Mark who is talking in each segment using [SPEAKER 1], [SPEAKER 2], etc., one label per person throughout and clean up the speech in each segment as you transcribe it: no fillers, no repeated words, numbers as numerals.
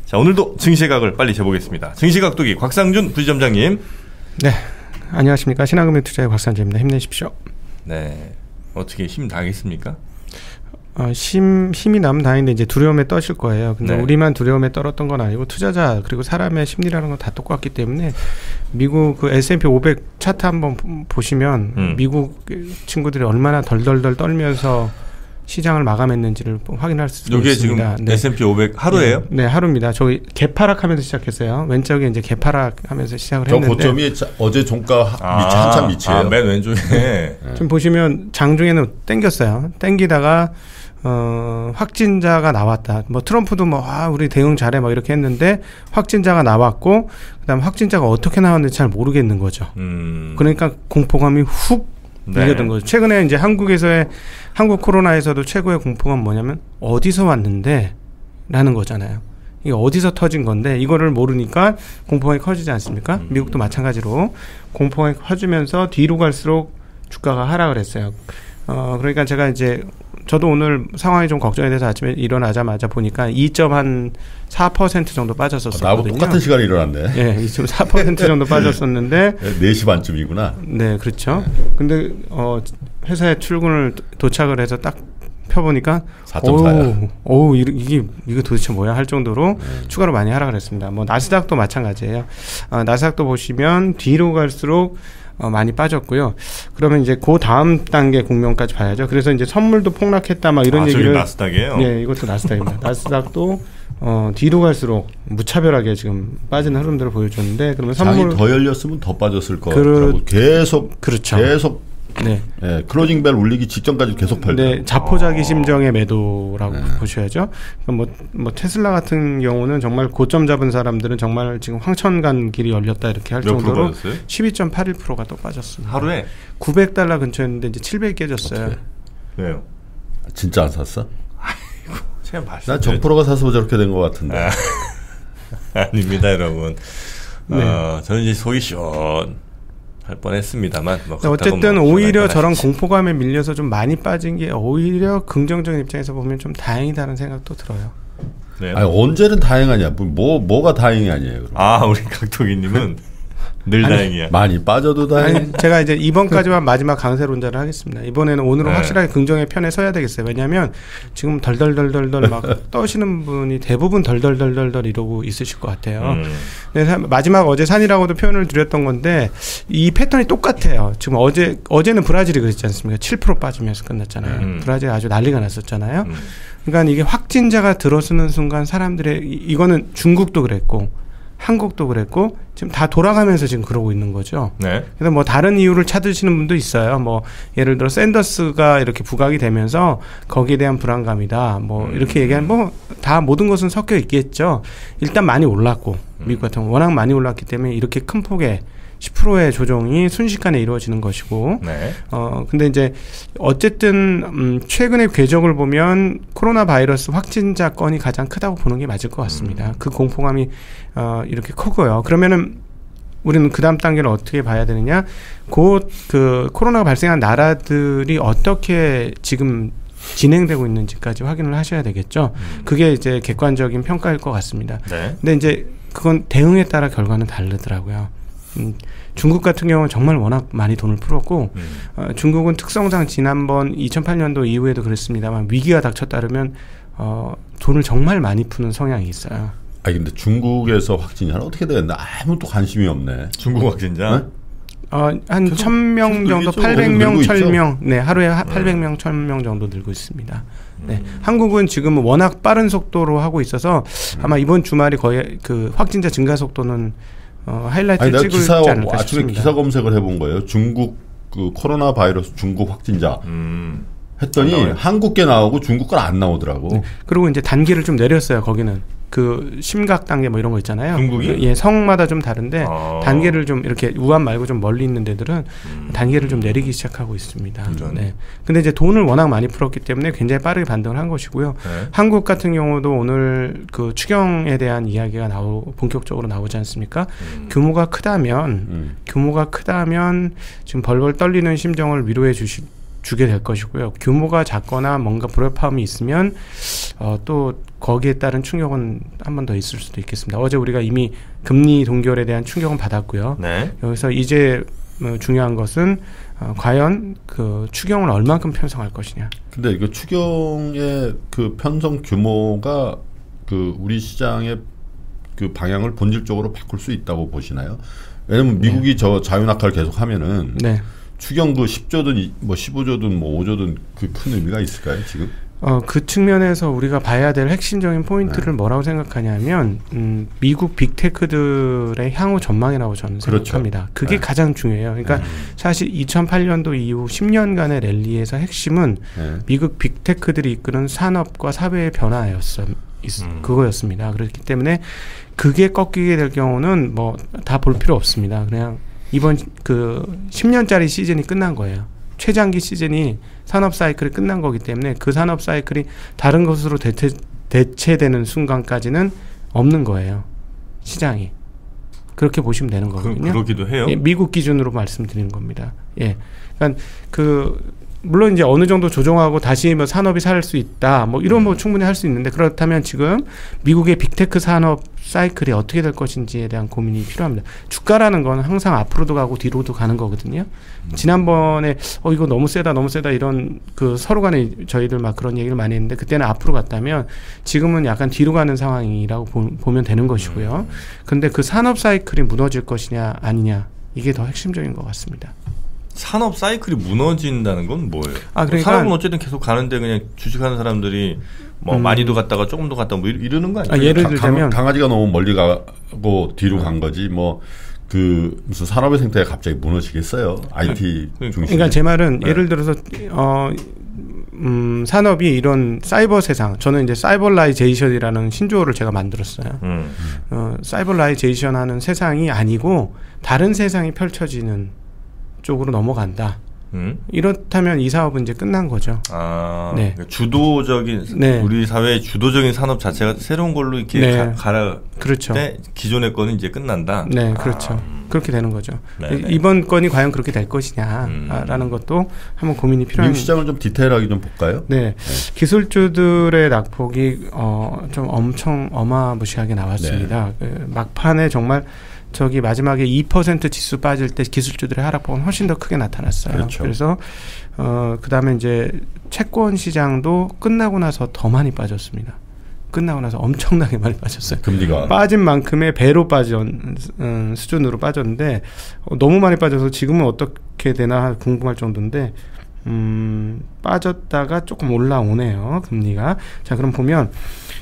[SPEAKER 1] 자, 오늘도 증시각을 빨리 재보겠습니다. 증시각도기 곽상준 부지점장님.
[SPEAKER 2] 네, 안녕하십니까. 신한금융투자의 곽상준입니다. 힘내십시오.
[SPEAKER 1] 네, 어떻게 힘 다하겠습니까?
[SPEAKER 2] 힘이 나면 다행인데 이제 두려움에 떠실 거예요. 근데
[SPEAKER 1] 네.
[SPEAKER 2] 우리만 두려움에 떨었던 건 아니고 투자자 그리고 사람의 심리라는 건 다 똑같기 때문에 미국 그 S&P 500 차트 한번 보시면 미국 친구들이 얼마나 덜덜덜 떨면서 시장을 마감했는지를 확인할 수
[SPEAKER 1] 이게
[SPEAKER 2] 있습니다.
[SPEAKER 1] 지금 네. S&P 500 하루예요?
[SPEAKER 2] 네, 하루입니다. 저희 개파락하면서 시작했어요. 왼쪽에 이제 개파락하면서 시작을 했는데
[SPEAKER 3] 고점이 어제 종가 한참 밑이에요.
[SPEAKER 1] 맨 왼쪽에.
[SPEAKER 2] 지금 보시면 장중에는 땡겼어요. 땡기다가 확진자가 나왔다. 뭐 트럼프도 우리 대응 잘해 막 이렇게 했는데 확진자가 나왔고 그다음 확진자가 어떻게 나왔는지 잘 모르겠는 거죠. 그러니까 공포감이 훅 밀려든 거죠. 최근에 이제 한국 코로나에서도 최고의 공포감 뭐냐면 어디서 왔는데 라는 거잖아요. 이게 어디서 터진 건데 이거를 모르니까 공포감이 커지지 않습니까? 미국도 마찬가지로 공포감이 커지면서 뒤로 갈수록 주가가 하락을 했어요. 그러니까 제가 이제 저도 오늘 상황이 좀 걱정이 돼서 아침에 일어나자마자 보니까 2.4% 정도 빠졌었거든요.
[SPEAKER 3] 나하고 똑같은 시간에 일어났네.
[SPEAKER 2] 네, 2.4% 정도 빠졌었는데
[SPEAKER 3] 4시 반쯤이구나.
[SPEAKER 2] 네, 그렇죠. 근데 회사에 출근을 도착을 해서 딱 펴보니까
[SPEAKER 3] 4.4야.
[SPEAKER 2] 이게 도대체 뭐야 할 정도로 추가로 많이 하락을 했습니다. 뭐 나스닥도 마찬가지예요. 나스닥도 보시면 뒤로 갈수록 많이 빠졌고요. 그러면 이제 그 다음 단계 국면까지 봐야죠. 그래서 이제 선물도 폭락했다 막 이런 얘기를.
[SPEAKER 1] 저기 나스닥이에요?
[SPEAKER 2] 네, 이것도 나스닥입니다. 나스닥도 뒤로 갈수록 무차별하게 지금 빠지는 흐름들을 보여줬는데 그러면 선물
[SPEAKER 3] 장이 더 열렸으면 더 빠졌을 거라고 계속
[SPEAKER 2] 그렇죠.
[SPEAKER 3] 계속
[SPEAKER 2] 네.
[SPEAKER 3] 네, 클로징 벨 울리기 직전까지 계속 팔고.
[SPEAKER 2] 네, 자포자기 심정의 매도라고 보셔야죠. 그러니까 뭐 테슬라 같은 경우는 정말 고점 잡은 사람들은 정말 지금 황천간 길이 열렸다 이렇게 할 정도로 12.81%가 또 빠졌습니다.
[SPEAKER 1] 하루에
[SPEAKER 2] $900 근처였는데 이제 700 깨졌어요.
[SPEAKER 3] 어떡해.
[SPEAKER 1] 왜요?
[SPEAKER 3] 진짜 안 샀어?
[SPEAKER 1] 제가 말씀.
[SPEAKER 3] 난 정프로가 사서 저렇게 된 것 같은데.
[SPEAKER 1] 아닙니다, 여러분.
[SPEAKER 2] 네.
[SPEAKER 1] 저는 이제 속이 할 뻔했습니다만
[SPEAKER 2] 어쨌든 오히려 저런 공포감에 밀려서 좀 많이 빠진 게 오히려 긍정적인 입장에서 보면 좀 다행이다는 생각도 들어요.
[SPEAKER 1] 네.
[SPEAKER 3] 아니, 언제는 다행하냐? 뭐가 다행이 아니에요? 그럼.
[SPEAKER 1] 우리 각도기님은 늘 다행이야.
[SPEAKER 3] 많이 빠져도 다행.
[SPEAKER 2] 아니, 제가 이제 이번까지만 마지막 강세론자를 하겠습니다. 이번에는 오늘은 확실하게 긍정의 편에 서야 되겠어요. 왜냐하면 지금 덜덜덜덜덜 막 떠시는 분이 대부분 덜덜덜덜덜 이러고 있으실 것 같아요. 그래서 마지막 어제 산이라고도 표현을 드렸던 건데 이 패턴이 똑같아요. 지금 어제는 브라질이 그랬지 않습니까? 7% 빠지면서 끝났잖아요. 브라질이 아주 난리가 났었잖아요. 그러니까 이게 확진자가 들어서는 순간 사람들의 이거는 중국도 그랬고 한국도 그랬고 지금 다 돌아가면서 지금 그러고 있는 거죠.
[SPEAKER 1] 네.
[SPEAKER 2] 그래서 뭐 다른 이유를 찾으시는 분도 있어요. 뭐 예를 들어 샌더스가 이렇게 부각이 되면서 거기에 대한 불안감이다. 뭐 이렇게 얘기하면 뭐 다 모든 것은 섞여 있겠죠. 일단 많이 올랐고 미국 같은 경우 워낙 많이 올랐기 때문에 이렇게 큰 폭의 10%의 조정이 순식간에 이루어지는 것이고,
[SPEAKER 1] 네.
[SPEAKER 2] 근데 이제 어쨌든 최근의 궤적을 보면 코로나 바이러스 확진자 건이 가장 크다고 보는 게 맞을 것 같습니다. 그 공포감이 이렇게 크고요. 그러면은 우리는 그 다음 단계를 어떻게 봐야 되느냐? 곧 그 코로나가 발생한 나라들이 어떻게 지금 진행되고 있는지까지 확인을 하셔야 되겠죠. 그게 이제 객관적인 평가일 것 같습니다.
[SPEAKER 1] 네.
[SPEAKER 2] 근데 이제 그건 대응에 따라 결과는 다르더라고요. 중국 같은 경우는 정말 워낙 많이 돈을 풀었고 중국은 특성상 지난번 2008년도 이후에도 그랬습니다만 위기가 닥쳤다면 돈을 정말 많이 푸는 성향이 있어요.
[SPEAKER 3] 근데 중국에서 확진이 어떻게 되겠나 아무도 관심이 없네.
[SPEAKER 1] 중국 확진자?
[SPEAKER 3] 네?
[SPEAKER 2] 한 1000명 정도, 800명, 1000명, 네, 하루에 800명, 1000명 정도 늘고 있습니다. 네, 한국은 지금 워낙 빠른 속도로 하고 있어서 아마 이번 주말이 거의 그 확진자 증가 속도는 하이라이트를 찍을지 않을까
[SPEAKER 3] 아침에
[SPEAKER 2] 싶습니다.
[SPEAKER 3] 기사 검색을 해본 거예요. 중국 그 코로나 바이러스 중국 확진자 했더니 한국 게 나오고 중국 건 안 나오더라고.
[SPEAKER 2] 네. 그리고 이제 단계를 좀 내렸어요. 거기는 그 심각 단계 뭐 이런 거 있잖아요.
[SPEAKER 1] 중국이?
[SPEAKER 2] 예, 성마다 좀 다른데 단계를 좀 이렇게 우한 말고 좀 멀리 있는 데들은 단계를 좀 내리기 시작하고 있습니다. 네. 근데 이제 돈을 워낙 많이 풀었기 때문에 굉장히 빠르게 반등을 한 것이고요.
[SPEAKER 1] 네.
[SPEAKER 2] 한국 같은 경우도 오늘 그 추경에 대한 이야기가 본격적으로 나오지 않습니까? 규모가 크다면 지금 벌벌 떨리는 심정을 위로해 주실 주게 될 것이고요. 규모가 작거나 뭔가 불협화음이 있으면 또 거기에 따른 충격은 한 번 더 있을 수도 있겠습니다. 어제 우리가 이미 금리 동결에 대한 충격은 받았고요.
[SPEAKER 1] 네.
[SPEAKER 2] 여기서 이제 중요한 것은 과연 그 추경을 얼만큼 편성할 것이냐.
[SPEAKER 3] 근데 이거 추경의 그 편성 규모가 그 우리 시장의 그 방향을 본질적으로 바꿀 수 있다고 보시나요? 왜냐면 미국이 저 자유낙하를 계속하면은 추경 그 10조든 뭐 15조든 뭐 5조든 그 큰 의미가 있을까요 지금?
[SPEAKER 2] 그 측면에서 우리가 봐야 될 핵심적인 포인트를 뭐라고 생각하냐면 미국 빅테크들의 향후 전망이라고 저는 생각합니다. 그게 가장 중요해요. 그러니까 사실 2008년도 이후 10년간의 랠리에서 핵심은 미국 빅테크들이 이끄는 산업과 사회의 그거였습니다. 그렇기 때문에 그게 꺾이게 될 경우는 뭐 다 볼 필요 없습니다. 그냥 이번 그 10년짜리 시즌이 끝난 거예요. 최장기 시즌이 산업 사이클이 끝난 거기 때문에 그 산업 사이클이 다른 것으로 대체되는 순간까지는 없는 거예요. 시장이. 그렇게 보시면 되는 거거든요.
[SPEAKER 1] 그러기도 해요?
[SPEAKER 2] 예, 미국 기준으로 말씀드리는 겁니다. 예. 그러니까 물론 이제 어느 정도 조정하고 다시 뭐 산업이 살 수 있다. 뭐 이런 뭐 충분히 할 수 있는데 그렇다면 지금 미국의 빅테크 산업 사이클이 어떻게 될 것인지에 대한 고민이 필요합니다. 주가라는 건 항상 앞으로도 가고 뒤로도 가는 거거든요. 지난번에 이거 너무 세다 이런 그 서로 간에 저희들 막 그런 얘기를 많이 했는데 그때는 앞으로 갔다면 지금은 약간 뒤로 가는 상황이라고 보면 되는 것이고요. 근데 그 산업 사이클이 무너질 것이냐 아니냐 이게 더 핵심적인 것 같습니다.
[SPEAKER 1] 산업 사이클이 무너진다는 건 뭐예요?
[SPEAKER 2] 그러니까
[SPEAKER 1] 산업은 어쨌든 계속 가는데 그냥 주식하는 사람들이 뭐 많이도 갔다가 조금 더 갔다 뭐 이러는 거 아니에요?
[SPEAKER 2] 예를 들자면
[SPEAKER 3] 강아지가 너무 멀리 가고 뒤로 간 거지 뭐 그 무슨 산업의 생태가 갑자기 무너지겠어요? IT 중심.
[SPEAKER 2] 그러니까 제 말은 예를 들어서 산업이 이런 사이버 세상, 저는 이제 사이버라이제이션이라는 신조어를 제가 만들었어요. 사이버라이제이션 하는 세상이 아니고 다른 세상이 펼쳐지는 쪽으로 넘어간다. 이렇다면 이 사업은 이제 끝난 거죠.
[SPEAKER 1] 네. 그러니까 주도적인 우리 사회의 주도적인 산업 자체가 새로운 걸로 이렇게
[SPEAKER 2] 그렇죠.
[SPEAKER 1] 때 기존의 거는 이제 끝난다.
[SPEAKER 2] 네, 그렇죠. 그렇게 되는 거죠. 이번 건이 과연 그렇게 될 것이냐라는 것도 한번 고민이 필요한.
[SPEAKER 3] 미국 시장을 좀 디테일하게 좀 볼까요?
[SPEAKER 2] 네. 기술주들의 낙폭이 좀 엄청 어마무시하게 나왔습니다. 막판에 정말 저기 마지막에 2% 지수 빠질 때 기술주들의 하락폭은 훨씬 더 크게 나타났어요.
[SPEAKER 3] 그렇죠.
[SPEAKER 2] 그래서 그다음에 이제 채권 시장도 끝나고 나서 더 많이 빠졌습니다. 끝나고 나서 엄청나게 많이 빠졌어요.
[SPEAKER 3] 금리가
[SPEAKER 2] 빠진 만큼의 배로 빠진 수준으로 빠졌는데 너무 많이 빠져서 지금은 어떻게 되나 궁금할 정도인데 빠졌다가 조금 올라오네요. 금리가. 자, 그럼 보면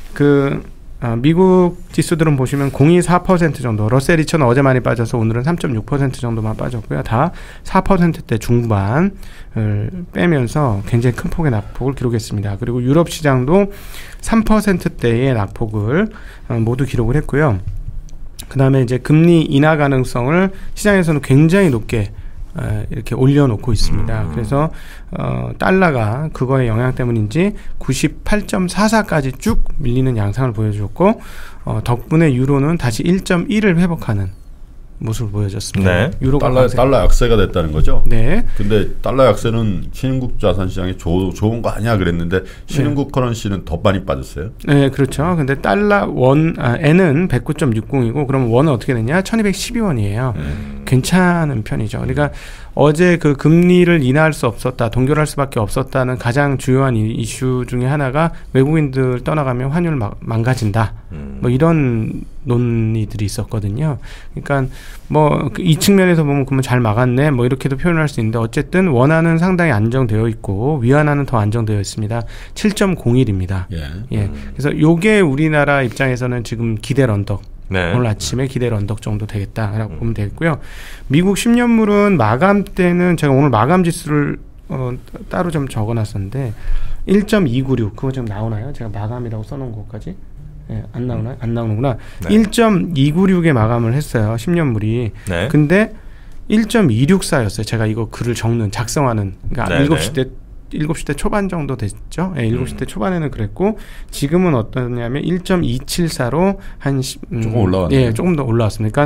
[SPEAKER 2] 미국 지수들은 보시면 0.24% 정도, 러셀 2000은 어제 많이 빠져서 오늘은 3.6% 정도만 빠졌고요. 다 4%대 중반을 빼면서 굉장히 큰 폭의 낙폭을 기록했습니다. 그리고 유럽 시장도 3%대의 낙폭을 모두 기록을 했고요. 그 다음에 이제 금리 인하 가능성을 시장에서는 굉장히 높게 이렇게 올려놓고 있습니다. 그래서 달러가 그거의 영향 때문인지 98.44까지 쭉 밀리는 양상을 보여줬고 덕분에 유로는 다시 1.1을 회복하는 모습을 보여줬습니다.
[SPEAKER 3] 네. 유로가 달러 약세가 됐다는 거죠?
[SPEAKER 2] 네.
[SPEAKER 3] 근데 달러 약세는 신흥국 자산 시장에 좋은 거 아니야 그랬는데 신흥국 커런시는 더 많이 빠졌어요?
[SPEAKER 2] 네, 그렇죠. 근데 달러 N은 109.60이고 그럼 원은 어떻게 됐냐? 1212원이에요. 괜찮은 편이죠. 그러니까 어제 그 금리를 인하할 수 없었다, 동결할 수밖에 없었다는 가장 주요한 이슈 중에 하나가 외국인들 떠나가면 환율 망가진다. 뭐 이런 논의들이 있었거든요. 그러니까 뭐 이 측면에서 보면 그러면 잘 막았네. 뭐 이렇게도 표현할 수 있는데 어쨌든 원화는 상당히 안정되어 있고 위안화는 더 안정되어 있습니다. 7.01입니다. 예. 그래서 요게 우리나라 입장에서는 지금 기대 런덕. 네. 오늘 아침에 기대 런덕 정도 되겠다라고 보면 되겠고요. 미국 10년물은 마감 때는 제가 오늘 마감 지수를 따로 좀 적어놨었는데 1.296 그거 지금 나오나요? 제가 마감이라고 써놓은 것까지 안 나오나요? 안 나오는구나. 네. 1.296에 마감을 했어요. 10년물이. 네. 근데 1.264였어요. 제가 이거 글을 작성하는. 그러니까 7시 대 초반 정도 됐죠. 네, 7시 대 초반에는 그랬고 지금은 어떠냐면 1.274로 한
[SPEAKER 3] 조금 올라왔네요.
[SPEAKER 2] 예, 조금 더 올라왔습니다. 그러니까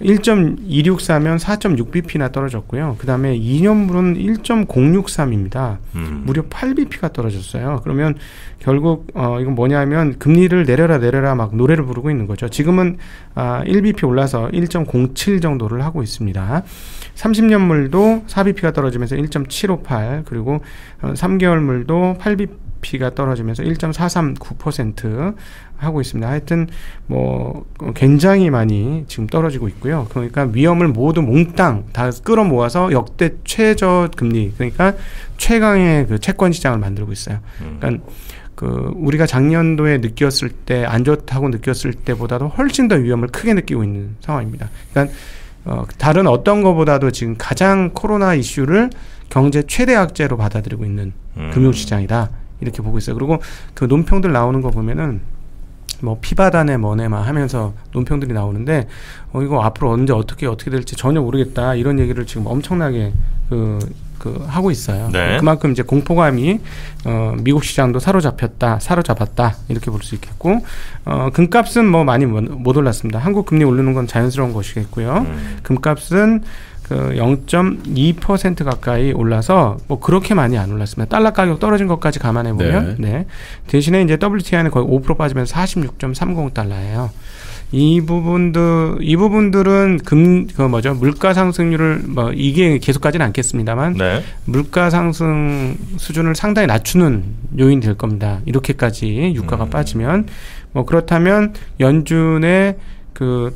[SPEAKER 2] 1.264면 4.6bp나 떨어졌고요. 그 다음에 2년물은 1.063입니다. 무려 8bp가 떨어졌어요. 그러면 결국 이건 뭐냐면 금리를 내려라 막 노래를 부르고 있는 거죠. 지금은 1bp 올라서 1.07 정도를 하고 있습니다. 30년물도 4bp가 떨어지면서 1.758 그리고 3개월물도 8bp가 떨어지면서 1.439% 하고 있습니다. 하여튼 뭐 굉장히 많이 지금 떨어지고 있고요. 그러니까 위험을 모두 몽땅 다 끌어모아서 역대 최저 금리, 그러니까 최강의 그 채권 시장을 만들고 있어요. 그러니까 그 우리가 작년도에 느꼈을 때 안 좋다고 느꼈을 때보다도 훨씬 더 위험을 크게 느끼고 있는 상황입니다. 그러니까 다른 어떤 것보다도 지금 가장 코로나 이슈를 경제 최대 악재로 받아들이고 있는 금융시장이다, 이렇게 보고 있어요. 그리고 그 논평들 나오는 거 보면은 뭐 피바다네 뭐네만 하면서 논평들이 나오는데 이거 앞으로 언제 어떻게 될지 전혀 모르겠다, 이런 얘기를 지금 엄청나게 하고 있어요.
[SPEAKER 1] 네.
[SPEAKER 2] 그만큼 이제 공포감이 미국 시장도 사로잡았다 이렇게 볼 수 있겠고, 금값은 뭐 많이 못 올랐습니다. 한국 금리 오르는 건 자연스러운 것이겠고요. 금값은 그 0.2% 가까이 올라서 뭐 그렇게 많이 안 올랐습니다. 달러 가격 떨어진 것까지 감안해 보면 네. 대신에 이제 WTI는 거의 5% 빠지면서 46.30달러예요. 이 부분들은 물가 상승률을 뭐 이게 계속 가지는 않겠습니다만
[SPEAKER 1] 네.
[SPEAKER 2] 물가 상승 수준을 상당히 낮추는 요인이 될 겁니다. 이렇게까지 유가가 빠지면 뭐 그렇다면 연준의 그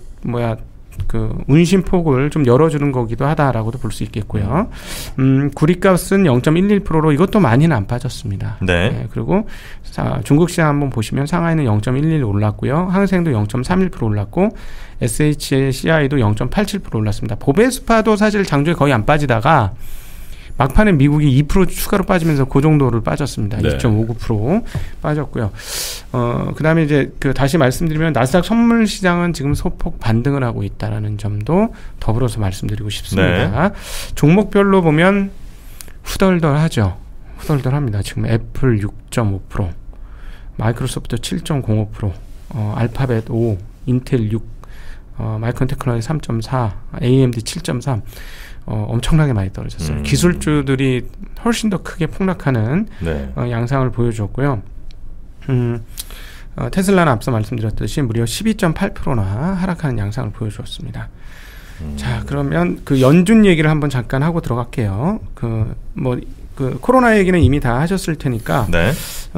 [SPEAKER 2] 운심폭을 좀 열어주는 거기도 하다라고도 볼 수 있겠고요. 구리값은 0.11%로 이것도 많이는 안 빠졌습니다.
[SPEAKER 1] 네.
[SPEAKER 2] 네, 그리고 중국 시장 한번 보시면 상하이는 0.11 올랐고요. 항생도 0.31% 올랐고 SHCI도 0.87% 올랐습니다. 보베스파도 사실 장중에 거의 안 빠지다가 막판에 미국이 2% 추가로 빠지면서 그 정도를 빠졌습니다.
[SPEAKER 3] 네.
[SPEAKER 2] 2.59% 빠졌고요. 그다음에 이제 다시 말씀드리면 나스닥 선물 시장은 지금 소폭 반등을 하고 있다라는 점도 더불어서 말씀드리고 싶습니다. 네. 종목별로 보면 후덜덜하죠. 후덜덜합니다. 지금 애플 6.5%, 마이크로소프트 7.05%, 알파벳 5, 인텔 6, 마이크론 테크놀로지 3.4, AMD 7.3. 엄청나게 많이 떨어졌어요. 기술주들이 훨씬 더 크게 폭락하는
[SPEAKER 1] 네.
[SPEAKER 2] 양상을 보여줬고요. 테슬라는 앞서 말씀드렸듯이 무려 12.8%나 하락하는 양상을 보여주었습니다. 자, 그러면 그 연준 얘기를 한번 잠깐 하고 들어갈게요. 코로나 얘기는 이미 다 하셨을 테니까.
[SPEAKER 1] 네.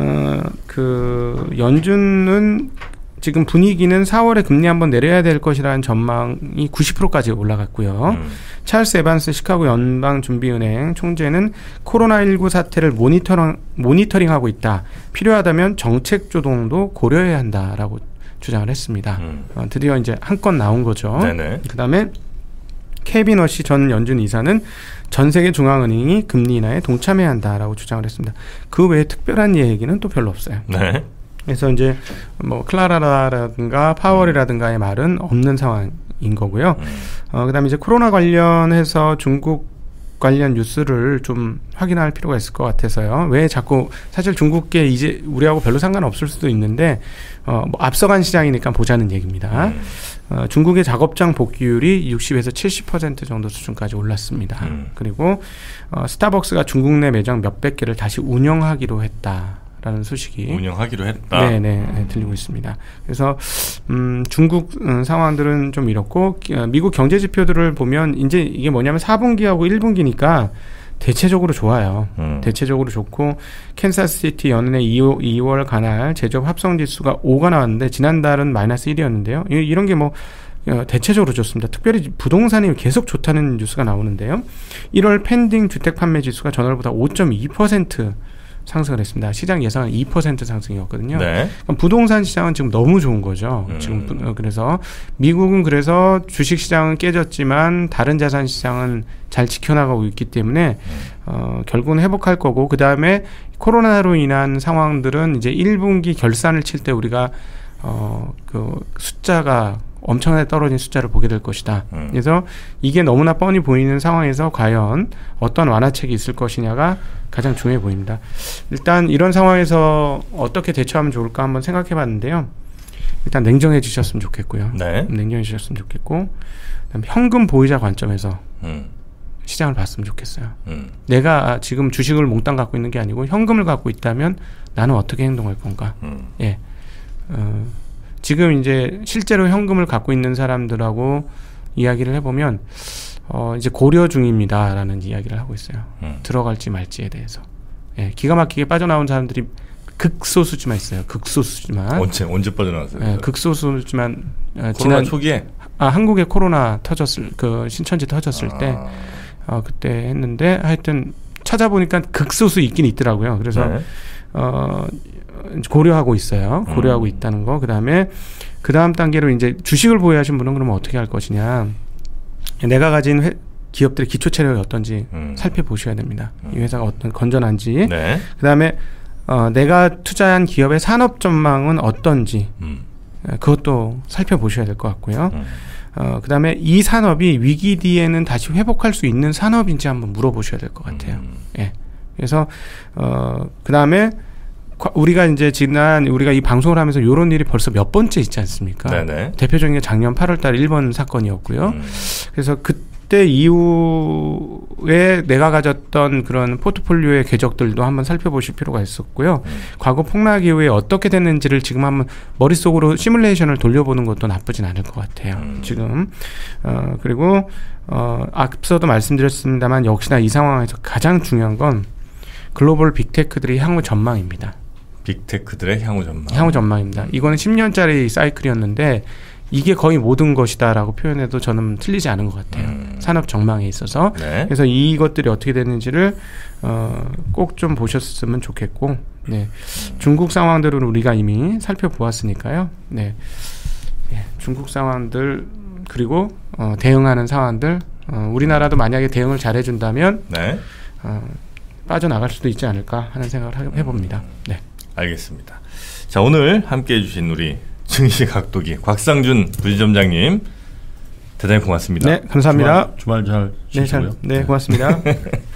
[SPEAKER 2] 연준은 지금 분위기는 4월에 금리 한번 내려야 될 것이라는 전망이 90%까지 올라갔고요. 찰스 에반스 시카고 연방준비은행 총재는 코로나19 사태를 모니터링하고 있다. 필요하다면 정책 조정도 고려해야 한다라고 주장을 했습니다. 드디어 이제 한 건 나온 거죠. 그다음에 케빈 워시 전 연준 이사는 전 세계 중앙은행이 금리 인하에 동참해야 한다라고 주장을 했습니다. 그 외에 특별한 얘기는 또 별로 없어요.
[SPEAKER 1] 네.
[SPEAKER 2] 그래서 이제 뭐 클라라라든가 파월이라든가의 말은 없는 상황인 거고요. 그다음에 이제 코로나 관련해서 중국 관련 뉴스를 좀 확인할 필요가 있을 것 같아서요. 왜 자꾸 사실 중국계 이제 우리하고 별로 상관없을 수도 있는데 뭐 앞서간 시장이니까 보자는 얘기입니다. 중국의 작업장 복귀율이 60에서 70% 정도 수준까지 올랐습니다. 그리고 스타벅스가 중국 내 매장 몇백 개를 다시 운영하기로 했다라는 소식이
[SPEAKER 1] 운영하기로 했다.
[SPEAKER 2] 네, 들리고 있습니다. 그래서 중국 상황들은 좀 이렇고 미국 경제 지표들을 보면 이제 이게 뭐냐면 4분기하고 1분기니까 대체적으로 좋아요. 대체적으로 좋고 캔사스시티 연은의 2월 간할 제조업 합성지수가 5가 나왔는데 지난달은 마이너스 1이었는데요. 이런 게 뭐 대체적으로 좋습니다. 특별히 부동산이 계속 좋다는 뉴스가 나오는데요. 1월 펜딩 주택 판매 지수가 전월보다 5.2% 상승을 했습니다. 시장 예상은 2% 상승이었거든요.
[SPEAKER 1] 네.
[SPEAKER 2] 부동산 시장은 지금 너무 좋은 거죠. 지금 그래서 미국은 그래서 주식 시장은 깨졌지만 다른 자산 시장은 잘 지켜나가고 있기 때문에 결국은 회복할 거고, 그 다음에 코로나로 인한 상황들은 이제 1분기 결산을 칠 때 우리가 그 숫자가 엄청나게 떨어진 숫자를 보게 될 것이다. 그래서 이게 너무나 뻔히 보이는 상황에서 과연 어떤 완화책이 있을 것이냐가 가장 중요해 보입니다. 일단 이런 상황에서 어떻게 대처하면 좋을까 한번 생각해 봤는데요. 일단 냉정해지셨으면 좋겠고요.
[SPEAKER 1] 네.
[SPEAKER 2] 냉정해지셨으면 좋겠고, 그다음에 현금 보유자 관점에서 시장을 봤으면 좋겠어요. 내가 지금 주식을 몽땅 갖고 있는 게 아니고 현금을 갖고 있다면 나는 어떻게 행동할 건가? 예. 지금 이제 실제로 현금을 갖고 있는 사람들하고 이야기를 해보면 이제 고려 중입니다라는 이야기를 하고 있어요. 들어갈지 말지에 대해서. 예, 기가 막히게 빠져나온 사람들이 극소수지만 있어요. 극소수지만.
[SPEAKER 1] 언제 빠져나왔어요?
[SPEAKER 2] 예, 극소수지만
[SPEAKER 1] 지난 초기에
[SPEAKER 2] 한국에 코로나 터졌을 신천지 터졌을 때 그때 했는데 하여튼 찾아보니까 극소수 있긴 있더라고요. 그래서
[SPEAKER 1] 네.
[SPEAKER 2] 고려하고 있어요. 고려하고 있다는 거. 그다음에 그 다음 단계로 이제 주식을 보유하신 분은 그러면 어떻게 할 것이냐. 내가 가진 기업들의 기초 체력이 어떤지 살펴보셔야 됩니다. 이 회사가 어떤 건전한지.
[SPEAKER 1] 네.
[SPEAKER 2] 그다음에 내가 투자한 기업의 산업 전망은 어떤지 그것도 살펴보셔야 될 것 같고요. 그다음에 이 산업이 위기 뒤에는 다시 회복할 수 있는 산업인지 한번 물어보셔야 될 것 같아요. 예. 그래서 그다음에 우리가 이제 우리가 이 방송을 하면서 이런 일이 벌써 몇 번째 있지 않습니까?
[SPEAKER 1] 네네.
[SPEAKER 2] 대표적인 게 작년 8월달 일본 사건이었고요. 그래서 그때 이후에 내가 가졌던 그런 포트폴리오의 궤적들도 한번 살펴보실 필요가 있었고요. 과거 폭락 이후에 어떻게 됐는지를 지금 한번 머릿속으로 시뮬레이션을 돌려보는 것도 나쁘진 않을 것 같아요. 지금 그리고 앞서도 말씀드렸습니다만 역시나 이 상황에서 가장 중요한 건 글로벌 빅테크들의 향후 전망입니다.
[SPEAKER 1] 빅테크들의 향후 전망.
[SPEAKER 2] 향후 전망입니다. 이거는 10년짜리 사이클이었는데 이게 거의 모든 것이다라고 표현해도 저는 틀리지 않은 것 같아요. 산업 전망에 있어서.
[SPEAKER 1] 네.
[SPEAKER 2] 그래서 이것들이 어떻게 되는지를 꼭 좀 보셨으면 좋겠고, 네. 중국 상황들은 우리가 이미 살펴보았으니까요. 네. 네. 중국 상황들 그리고 대응하는 상황들, 우리나라도 만약에 대응을 잘해준다면
[SPEAKER 1] 네.
[SPEAKER 2] 빠져나갈 수도 있지 않을까 하는 생각을 해봅니다. 네.
[SPEAKER 1] 알겠습니다. 자, 오늘 함께해 주신 우리 증시 각도기 곽상준 부지점장님 대단히 고맙습니다.
[SPEAKER 2] 네, 감사합니다.
[SPEAKER 3] 주말 잘 쉬시고요.
[SPEAKER 2] 네, 고맙습니다.